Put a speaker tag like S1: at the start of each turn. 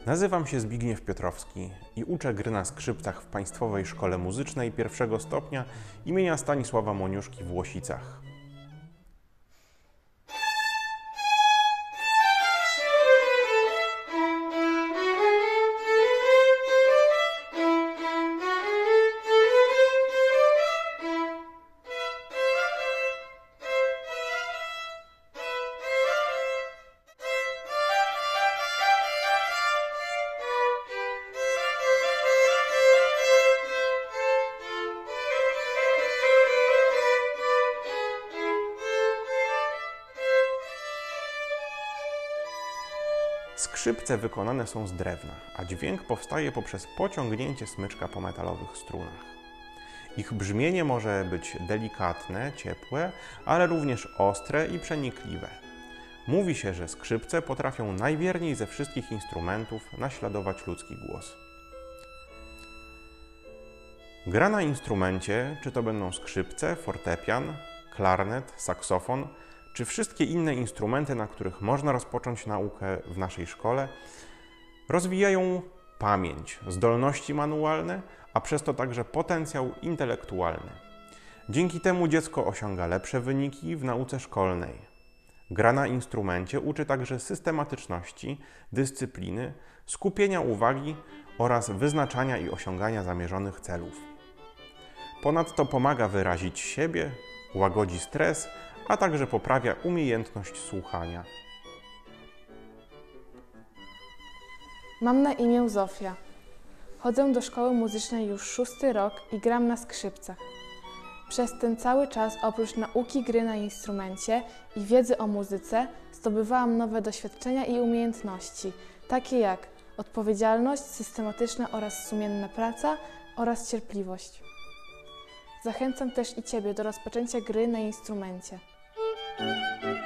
S1: Nazywam się Zbigniew Piotrowski i uczę gry na skrzypcach w Państwowej Szkole Muzycznej pierwszego stopnia imienia Stanisława Moniuszki w Łosicach. Skrzypce wykonane są z drewna, a dźwięk powstaje poprzez pociągnięcie smyczka po metalowych strunach. Ich brzmienie może być delikatne, ciepłe, ale również ostre i przenikliwe. Mówi się, że skrzypce potrafią najwierniej ze wszystkich instrumentów naśladować ludzki głos. Gra na instrumencie, czy to będą skrzypce, fortepian, klarnet, saksofon, czy wszystkie inne instrumenty, na których można rozpocząć naukę w naszej szkole, rozwijają pamięć, zdolności manualne, a przez to także potencjał intelektualny. Dzięki temu dziecko osiąga lepsze wyniki w nauce szkolnej. Gra na instrumencie uczy także systematyczności, dyscypliny, skupienia uwagi oraz wyznaczania i osiągania zamierzonych celów. Ponadto pomaga wyrazić siebie, łagodzi stres, a także poprawia umiejętność słuchania.
S2: Mam na imię Zofia. Chodzę do szkoły muzycznej już 6. rok i gram na skrzypcach. Przez ten cały czas oprócz nauki gry na instrumencie i wiedzy o muzyce zdobywałam nowe doświadczenia i umiejętności, takie jak odpowiedzialność, systematyczna oraz sumienna praca oraz cierpliwość. Zachęcam też i Ciebie do rozpoczęcia gry na instrumencie.